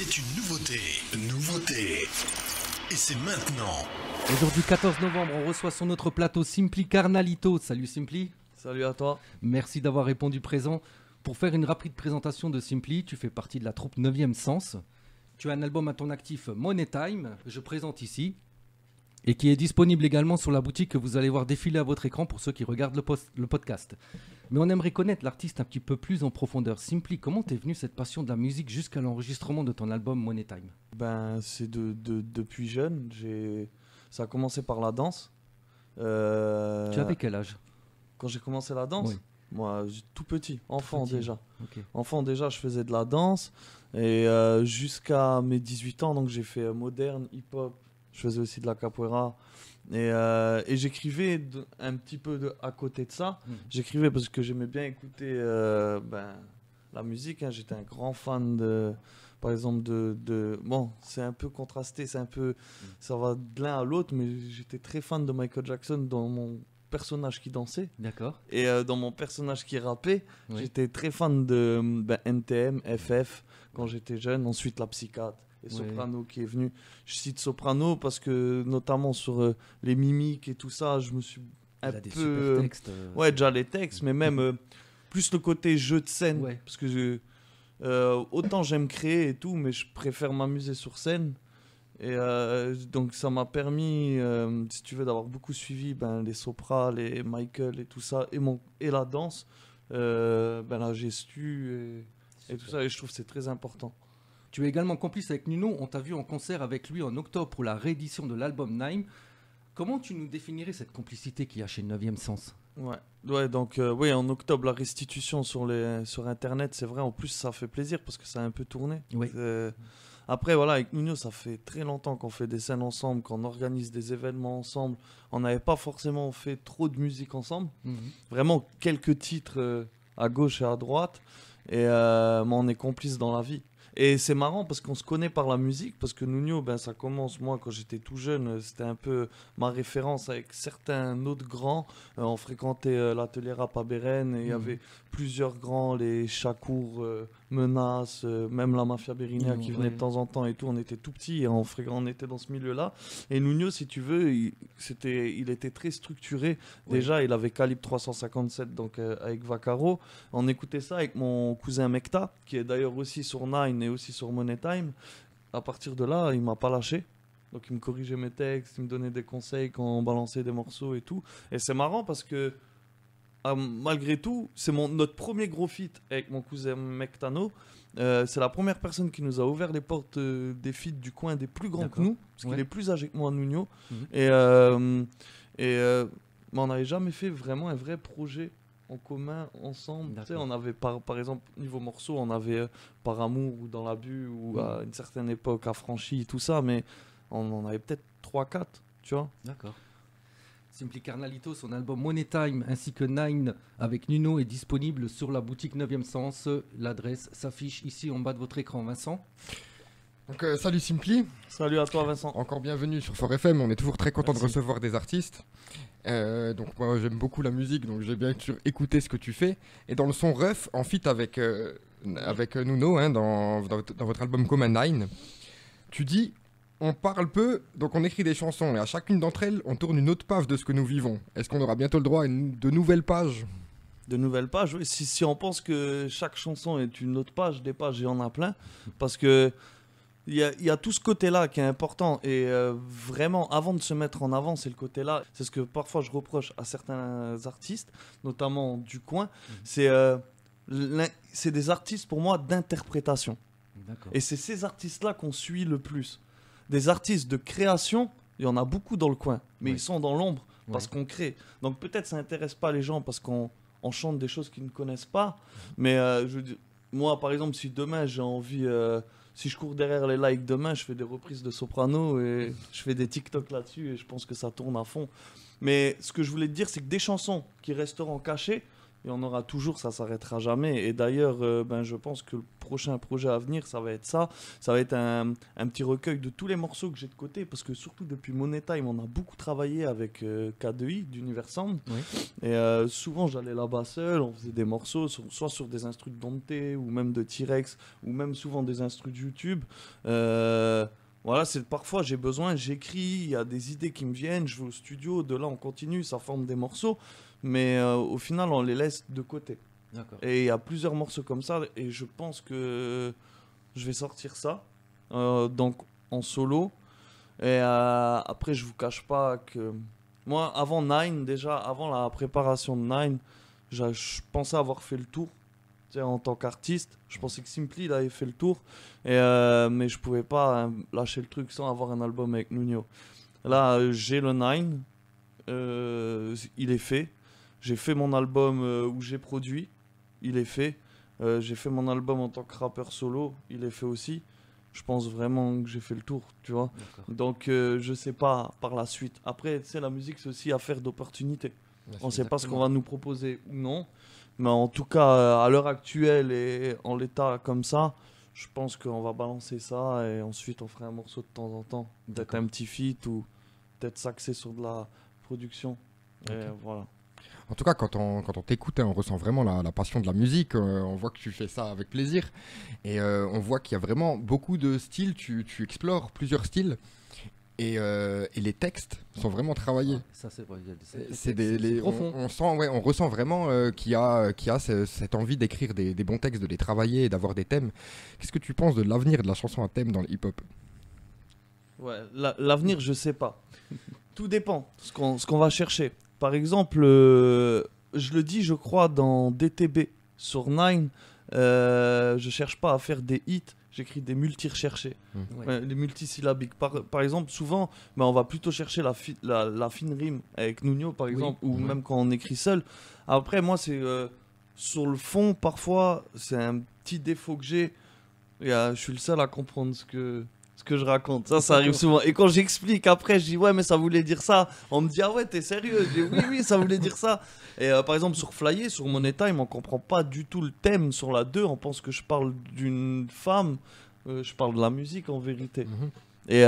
C'est une nouveauté. Nouveauté. Et c'est maintenant. Aujourd'hui 14 novembre, on reçoit sur notre plateau Simply Carnalito. Salut Simply. Salut à toi. Merci d'avoir répondu présent. Pour faire une rapide présentation de Simply, tu fais partie de la troupe 9e Sens. Tu as un album à ton actif, Money Time, que je présente ici, et qui est disponible également sur la boutique que vous allez voir défiler à votre écran pour ceux qui regardent le podcast. Mais on aimerait connaître l'artiste un petit peu plus en profondeur. Simply, comment t'es venu cette passion de la musique jusqu'à l'enregistrement de ton album Money Time ? C'est depuis jeune. Ça a commencé par la danse. Tu avais quel âge ? Quand j'ai commencé la danse, Oui. moi, tout petit, enfant petit. déjà. Ok. Enfant déjà, je faisais de la danse. Et jusqu'à mes 18 ans, donc j'ai fait moderne, hip-hop. Je faisais aussi de la capoeira. Et j'écrivais un petit peu à côté de ça. J'écrivais parce que j'aimais bien écouter la musique. Hein. J'étais un grand fan par exemple, Bon, c'est un peu contrasté, ça va de l'un à l'autre, mais j'étais très fan de Michael Jackson dans mon personnage qui dansait. D'accord. Et dans mon personnage qui rappait, Oui. j'étais très fan de NTM, FF, quand j'étais jeune. Ensuite, la Psychiatre. Et Oui. Soprano qui est venu. Je cite Soprano parce que, notamment sur les mimiques et tout ça, je me suis Il un a des peu... super textes. Ouais, déjà les textes, mais même plus le côté jeu de scène. Ouais. Parce que autant j'aime créer et tout, mais je préfère m'amuser sur scène. Et donc ça m'a permis, si tu veux, d'avoir beaucoup suivi les Sopra, les Michael et tout ça, et la danse, la gestu et tout ça. Et je trouve que c'est très important. Tu es également complice avec Nuno. On t'a vu en concert avec lui en octobre pour la réédition de l'album Nine. Comment tu nous définirais cette complicité qu'il y a chez 9e Sens ? Ouais, donc oui, en octobre, la restitution sur Internet, c'est vrai, en plus ça fait plaisir parce que ça a un peu tourné. Oui. Après, voilà, avec Nuno, ça fait très longtemps qu'on fait des scènes ensemble, qu'on organise des événements ensemble. On n'avait pas forcément fait trop de musique ensemble. Vraiment quelques titres à gauche et à droite. Mais on est complices dans la vie. Et c'est marrant parce qu'on se connaît par la musique, parce que Nuno, ça commence, moi quand j'étais tout jeune, c'était un peu ma référence avec certains autres grands. On fréquentait l'atelier rap à Bérène et il y avait plusieurs grands, les Chakour, Menace, même la Mafia Bérina qui venait de temps en temps et tout. On était tout petits et on était dans ce milieu-là. Et Nuno, si tu veux, il était très structuré. Ouais. Déjà, il avait Calibre 357 donc, avec Vaccaro. On écoutait ça avec mon cousin Mekta, qui est d'ailleurs aussi sur Nine et aussi sur Money Time. À partir de là, il m'a pas lâché. Donc il me corrigeait mes textes, il me donnait des conseils quand on balançait des morceaux et tout. Et c'est marrant parce que malgré tout, c'est notre premier gros feat avec mon cousin Mektano. C'est la première personne qui nous a ouvert les portes des feats du coin des plus grands que nous, parce qu'il est plus âgé que moi, Nuno. Mais on n'avait jamais fait vraiment un vrai projet en commun, ensemble. Tu sais, on avait par exemple, niveau morceau, on avait Par Amour ou Dans l'Abus ou à une certaine époque Affranchi, tout ça, mais on en avait peut-être 3-4, tu vois. D'accord. Simply Carnalito, son album Money Time ainsi que Nine avec Nuno est disponible sur la boutique 9e Sens. L'adresse s'affiche ici en bas de votre écran, Vincent. Donc salut Simply. Salut à toi Vincent. Encore bienvenue sur Fort FM, on est toujours très content Merci. de recevoir des artistes. Donc moi j'aime beaucoup la musique, donc j'ai bien sûr écouté ce que tu fais. Et dans le son Ref, en feat avec Nuno, hein, dans votre album Common Nine, tu dis... On parle peu, donc on écrit des chansons, et à chacune d'entre elles, on tourne une autre page de ce que nous vivons. Est-ce qu'on aura bientôt le droit à de nouvelles pages ? De nouvelles pages, oui. Si on pense que chaque chanson est une autre page, des pages, il y en a plein. Parce que il y a tout ce côté-là qui est important. Et vraiment, avant de se mettre en avant, c'est le côté-là. C'est ce que parfois je reproche à certains artistes, notamment du coin. C'est des artistes, pour moi, d'interprétation. D'accord. Et c'est ces artistes-là qu'on suit le plus. Des artistes de création, il y en a beaucoup dans le coin, mais ils sont dans l'ombre parce qu'on crée. Donc peut-être ça n'intéresse pas les gens parce qu'on chante des choses qu'ils ne connaissent pas. Mais je veux dire, moi, par exemple, si demain j'ai envie, si je cours derrière les likes demain, je fais des reprises de Soprano et je fais des TikTok là-dessus et je pense que ça tourne à fond. Mais ce que je voulais te dire, c'est que des chansons qui resteront cachées, Il y en aura toujours, ça s'arrêtera jamais. Et d'ailleurs, je pense que le prochain projet à venir, ça va être ça. Ça va être un petit recueil de tous les morceaux que j'ai de côté. Parce que surtout depuis Money Time, on a beaucoup travaillé avec K2I d'Univers Sound. Oui. Et souvent, j'allais là-bas seul, on faisait des morceaux, soit sur des instrus de Dante, ou même de T-Rex, ou même souvent des instrus de YouTube. Voilà, c'est parfois j'ai besoin, j'écris, il y a des idées qui me viennent, je vais au studio, de là on continue, ça forme des morceaux. Mais au final, on les laisse de côté. D'accord. Et il y a plusieurs morceaux comme ça. Et je pense que je vais sortir ça. Donc en solo. Et après, je vous cache pas que. Moi, avant Nine, déjà, avant la préparation de Nine, je pensais avoir fait le tour. Tu sais, en tant qu'artiste, je pensais que Simply il avait fait le tour. Mais je pouvais pas lâcher le truc sans avoir un album avec Nuno. Là, j'ai le Nine. Il est fait. J'ai fait mon album où j'ai produit, il est fait. J'ai fait mon album en tant que rappeur solo, il est fait aussi. Je pense vraiment que j'ai fait le tour, tu vois. D'accord. Donc je sais pas par la suite. Après, tu sais, la musique c'est aussi affaire d'opportunité. On sait pas ce qu'on va nous proposer ou non. Mais en tout cas, à l'heure actuelle et en l'état comme ça, je pense qu'on va balancer ça et ensuite on fera un morceau de temps en temps. Peut-être un petit feat ou peut-être s'axer sur de la production. Et voilà. En tout cas, quand on t'écoute, hein, on ressent vraiment la passion de la musique. On voit que tu fais ça avec plaisir. Et on voit qu'il y a vraiment beaucoup de styles. Tu explores plusieurs styles. Et les textes sont vraiment travaillés. Ça, c'est vrai. C'est profond. on ressent vraiment qu'il y a cette envie d'écrire des bons textes, de les travailler et d'avoir des thèmes. Qu'est-ce que tu penses de l'avenir de la chanson à thème dans le hip-hop ? Ouais, l'avenir, je sais pas. Tout dépend ce qu'on va chercher. Par exemple, je le dis, je crois, dans DTB sur Nine, je cherche pas à faire des hits, j'écris des multi-recherchés, les multisyllabiques. Par exemple, souvent, on va plutôt chercher la fine rime avec Nuno, par exemple, ou même quand on écrit seul. Après, moi, c'est sur le fond, parfois, c'est un petit défaut que j'ai. Je suis le seul à comprendre ce que je raconte. Ça arrive souvent. Et quand j'explique après, je dis ouais, mais ça voulait dire ça. On me dit ah ouais, t'es sérieux? Je dis oui, ça voulait dire ça. Et par exemple, sur Flyer, sur Money Time, on comprend pas du tout le thème. Sur la 2, on pense que je parle d'une femme. Je parle de la musique en vérité. Et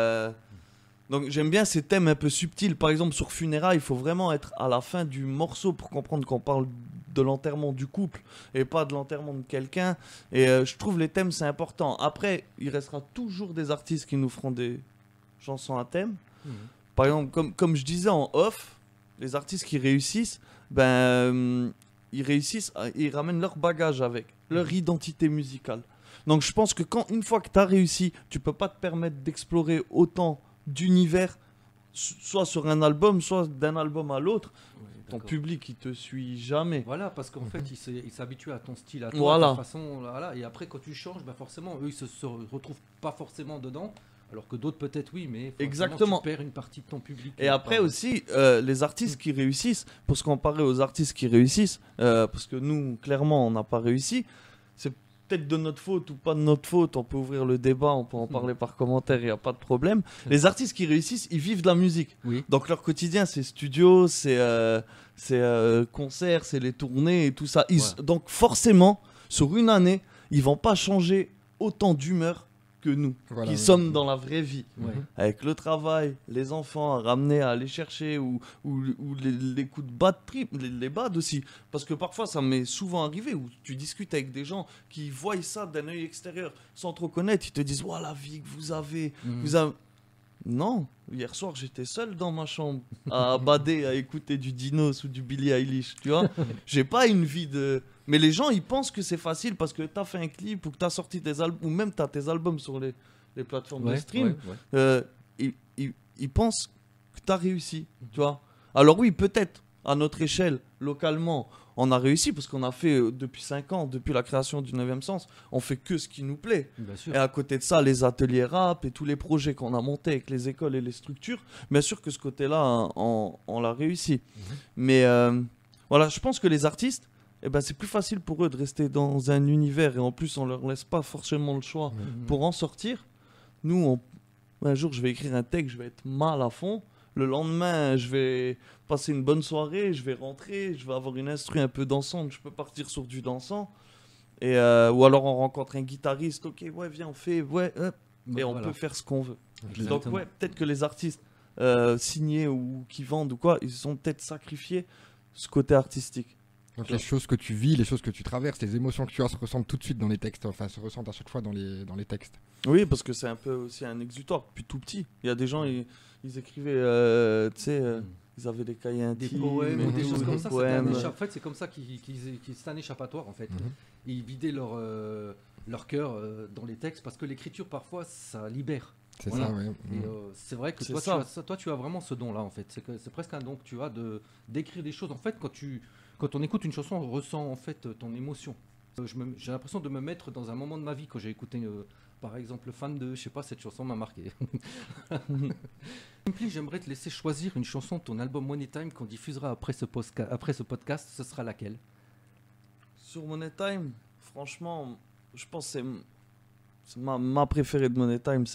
donc j'aime bien ces thèmes un peu subtils. Par exemple, sur Funérailles, il faut vraiment être à la fin du morceau pour comprendre qu'on parle de l'enterrement du couple et pas de l'enterrement de quelqu'un. Et je trouve les thèmes c'est important. Après, il restera toujours des artistes qui nous feront des chansons à thème. Par exemple, comme je disais en off, les artistes qui réussissent, ils réussissent, ils ramènent leur bagage avec, leur identité musicale. Donc je pense que une fois que tu as réussi, tu peux pas te permettre d'explorer autant d'univers, soit sur un album, soit d'un album à l'autre. Ton public, il te suit jamais. Voilà, parce qu'en fait, il s'habitue à ton style, à toi, voilà. de toute façon, voilà. Et après, quand tu changes, forcément, eux, ils se retrouvent pas forcément dedans, alors que d'autres peut-être oui, mais exactement. Tu perds une partie de ton public. Et après aussi, les artistes qui réussissent, pour se comparer aux artistes qui réussissent, parce que nous, clairement, on n'a pas réussi, c'est peut-être de notre faute ou pas de notre faute, on peut ouvrir le débat, on peut en parler par commentaire, il n'y a pas de problème. Les artistes qui réussissent, ils vivent de la musique. Oui. Donc leur quotidien, c'est studio, c'est concerts, c'est les tournées et tout ça. Donc forcément, sur une année, ils vont pas changer autant d'humeur que nous, qui sommes dans la vraie vie. Avec le travail, les enfants à ramener, à aller chercher, ou les coups de bad trip, les bad aussi. Parce que parfois, ça m'est souvent arrivé, où tu discutes avec des gens qui voient ça d'un œil extérieur, sans te reconnaître, ils te disent « Oh, la vie que vous avez, Non, hier soir, j'étais seul dans ma chambre, à bader, à écouter du Dinos ou du Billie Eilish, tu vois. J'ai pas une vie de... Mais les gens, ils pensent que c'est facile parce que tu as fait un clip ou que tu as sorti tes albums, ou même tu as tes albums sur les plateformes de stream. Ils pensent que tu as réussi, tu vois. Alors oui, peut-être, à notre échelle, localement, on a réussi parce qu'on a fait, depuis 5 ans, depuis la création du 9e Sens, on fait que ce qui nous plaît. Bien sûr. Et à côté de ça, les ateliers rap et tous les projets qu'on a montés avec les écoles et les structures, bien sûr que ce côté-là, on l'a réussi. Mais voilà, je pense que les artistes, c'est plus facile pour eux de rester dans un univers et en plus on leur laisse pas forcément le choix pour en sortir. Nous, un jour je vais écrire un texte, je vais être mal à fond, Le lendemain, je vais passer une bonne soirée, je vais rentrer, je vais avoir une instru un peu dansante, je peux partir sur du dansant. Et, ou alors on rencontre un guitariste, ok, ouais, viens, on fait, ouais, hop, et on peut faire ce qu'on veut. Exactement. Donc ouais, peut-être que les artistes signés ou qui vendent ou quoi, ils ont peut-être sacrifié ce côté artistique. Donc les choses que tu vis, les choses que tu traverses, les émotions que tu as se ressentent tout de suite dans les textes, enfin se ressentent à chaque fois dans les textes. Oui, parce que c'est un peu aussi un exutoire depuis tout petit. Il y a des gens, ils écrivaient, tu sais, ils avaient des cahiers Des intimes, poèmes ou des tout, choses comme ça. poèmes. En fait, c'est comme ça c'est un échappatoire en fait. Ils vidaient leur cœur dans les textes parce que l'écriture parfois ça libère. C'est Voilà. ça, ouais. Et, c'est vrai que C'est toi tu as vraiment ce don là en fait. C'est presque un don que tu as d'écrire des choses. En fait, quand on écoute une chanson, on ressent en fait ton émotion. J'ai l'impression de me mettre dans un moment de ma vie quand j'ai écouté par exemple Fan de, je sais pas, cette chanson m'a marqué. Simply, j'aimerais te laisser choisir une chanson de ton album Money Time qu'on diffusera après ce podcast. Ce sera laquelle? Sur Money Time, franchement, je pense que c'est ma préférée de Money Time,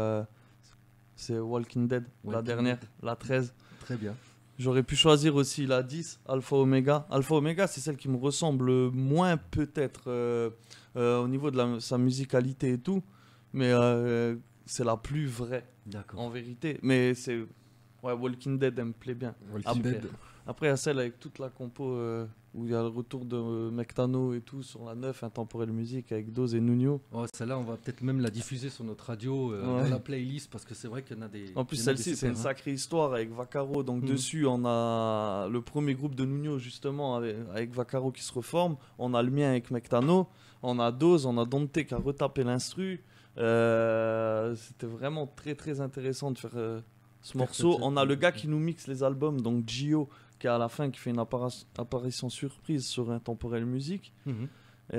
c'est Walking Dead, la Walking dernière, Dead. la 13. Très bien. J'aurais pu choisir aussi la 10, Alpha Omega. Alpha Omega, c'est celle qui me ressemble moins peut-être au niveau de sa musicalité et tout, mais c'est la plus vraie D'accord. en vérité. Mais Walking Dead, elle me plaît bien. Walking Après, Dead. Après, il y a celle avec toute la compo où il y a le retour de Mectano et tout sur la 9, Intemporelle Musique avec Doz et Nuno. Oh, celle-là, on va peut-être même la diffuser sur notre radio, dans la playlist, parce que c'est vrai qu'il y en a des. En plus, il y en a des celle-ci, c'est super, une hein. sacrée histoire avec Vaccaro. Donc, dessus, on a le premier groupe de Nuno, justement, avec Vaccaro qui se reforme. On a le mien avec Mectano. On a Doz, on a Dante qui a retapé l'instru. C'était vraiment très, très intéressant de faire ce morceau. On a le gars qui nous mixe les albums, donc Gio, qui est à la fin, qui fait une apparition surprise sur Intemporelle Musique. Mhm.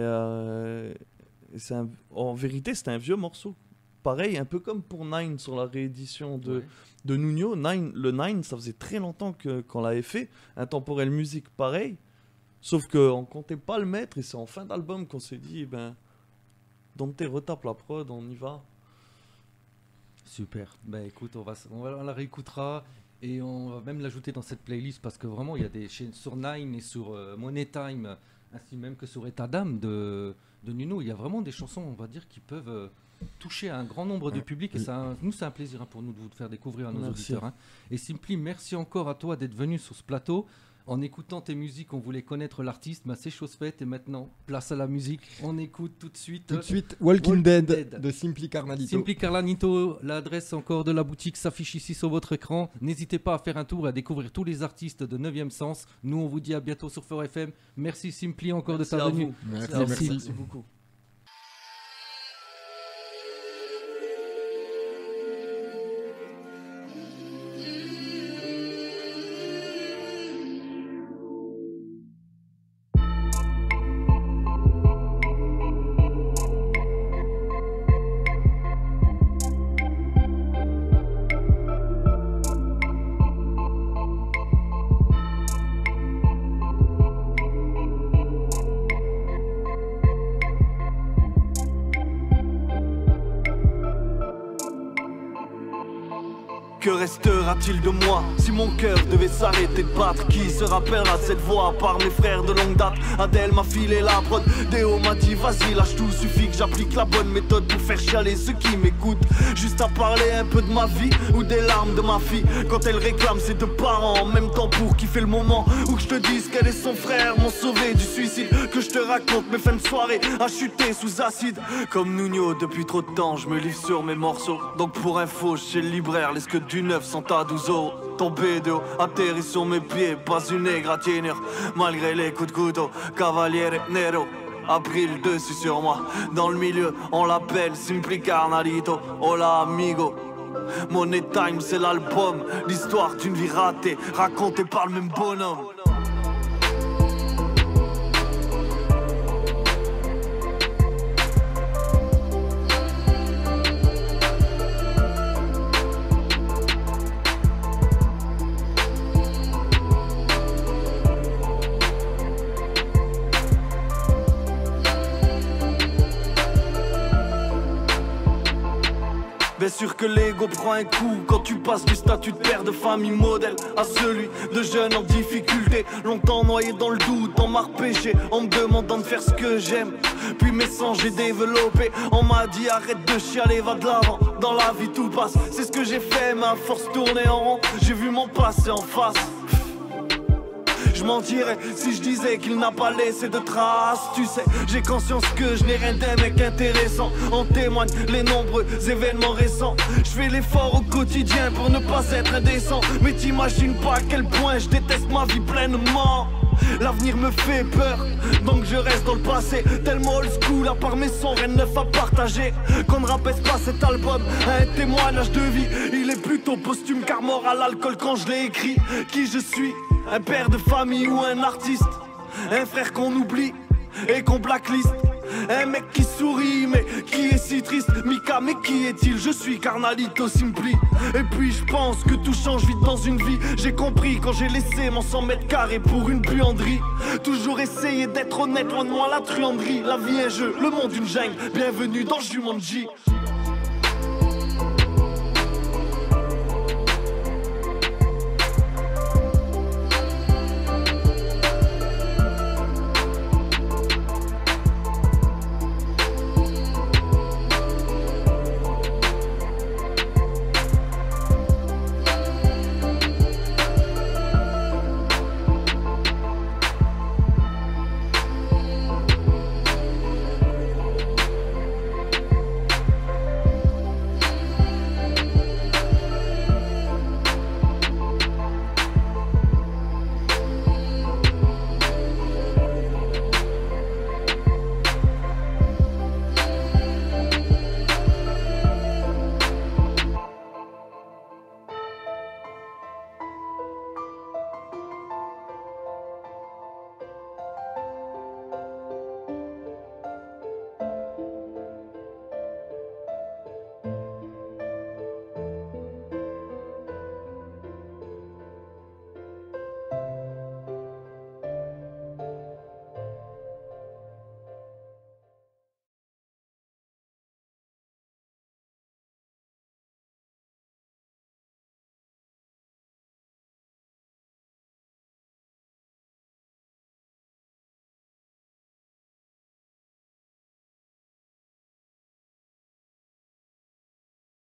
Et en vérité, c'était un vieux morceau. Pareil, un peu comme pour Nine sur la réédition de Nuno. Le Nine, ça faisait très longtemps qu'on l'avait fait. Intemporelle Musique, pareil. Sauf qu'on comptait pas le mettre et c'est en fin d'album qu'on s'est dit, Dante retape la prod, on y va. Super. Ben écoute, on la réécoutera et on va même l'ajouter dans cette playlist parce que vraiment, il y a des chaînes sur Nine et sur Money Time, ainsi même que sur État d'âme de Nuno. Il y a vraiment des chansons, on va dire, qui peuvent toucher un grand nombre de publics et nous, c'est un plaisir pour nous de vous faire découvrir à nos Merci. auditeurs. Et Simply, merci encore à toi d'être venu sur ce plateau. En écoutant tes musiques, on voulait connaître l'artiste, mais c'est chose faite. Et maintenant, place à la musique. On écoute tout de suite. Tout de suite, Walking Dead Dead de Simply Carnalito. Simply Carnalito, l'adresse encore de la boutique s'affiche ici sur votre écran. N'hésitez pas à faire un tour et à découvrir tous les artistes de 9e Sens. Nous, on vous dit à bientôt sur Fort FM. Merci Simply encore Merci de ta à venue. vous. Merci. Merci beaucoup. Que restera-t-il de moi si mon cœur devait s'arrêter de battre? Qui se rappellera cette voix à part mes frères de longue date? Adèle m'a filé la prod, Déo m'a dit vas-y lâche tout, suffit que j'applique la bonne méthode pour faire chialer ceux qui m'écoutent. Juste à parler un peu de ma vie ou des larmes de ma fille quand elle réclame ses deux parents en même temps pour kiffer le moment où que je te dise qu'elle et son frère m'ont sauvé du suicide. Que je te raconte mes fins de soirée à chuter sous acide. Comme Nuno depuis trop de temps je me livre sur mes morceaux. Donc pour info chez le libraire laisse que du 900 à 12 euros. Tombé de haut, atterri sur mes pieds, pas une égratignure. Malgré les coups de couteau, Cavaliere Nero a pris le dessus sur moi. Dans le milieu, on l'appelle Simply Carnalito. Hola amigo. Money Time, c'est l'album, l'histoire d'une vie ratée, racontée par le même bonhomme. sûr que l'ego prend un coup quand tu passes du statut de père de famille modèle à celui de jeune en difficulté, longtemps noyé dans le doute, on m'a repêché en me demandant de faire ce que j'aime. Puis mes sens j'ai développé, on m'a dit arrête de chialer, va de l'avant. Dans la vie tout passe, c'est ce que j'ai fait, mais à force tourner en rond, j'ai vu mon passé en face. Je mentirais si je disais qu'il n'a pas laissé de traces. Tu sais, j'ai conscience que je n'ai rien d'un mec intéressant. En témoignent les nombreux événements récents. Je fais l'effort au quotidien pour ne pas être indécent. Mais t'imagines pas à quel point je déteste ma vie pleinement. L'avenir me fait peur, donc je reste dans le passé. Tellement old school, à part mes sons, rien de neuf à partager. Qu'on ne rabaisse pas cet album à un témoignage de vie. Il est plutôt posthume car mort à l'alcool quand je l'ai écrit. Qui je suis, un père de famille ou un artiste, un frère qu'on oublie et qu'on blacklist. Un mec qui sourit mais qui est si triste. Mika mais qui est-il? Je suis Carnalito Simpli. Et puis je pense que tout change vite dans une vie. J'ai compris quand j'ai laissé mon 100 mètres carrés pour une buanderie. Toujours essayer d'être honnête, loin de moi la truanderie. La vie est un jeu, le monde une jungle. Bienvenue dans Jumanji.